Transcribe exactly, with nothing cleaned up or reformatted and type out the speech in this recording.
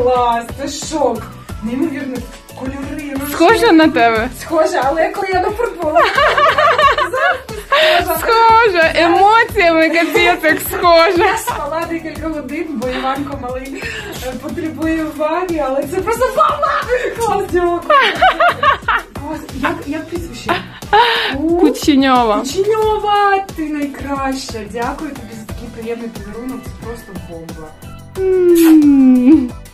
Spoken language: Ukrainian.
клас, це шок. Неймовірно, кольори. Схожа на тебе? Схожа, але коли я нафарбувала. Схожа, емоціями капець як схожа. Я спала декілька годин, бо Іванко малий потребує уваги, але це просто мама! Клас, дякую. Як, як прізвище? Кученьова. Кученьова, ти найкраща. Дякую тобі за такий приємний подарунок, це просто бомба.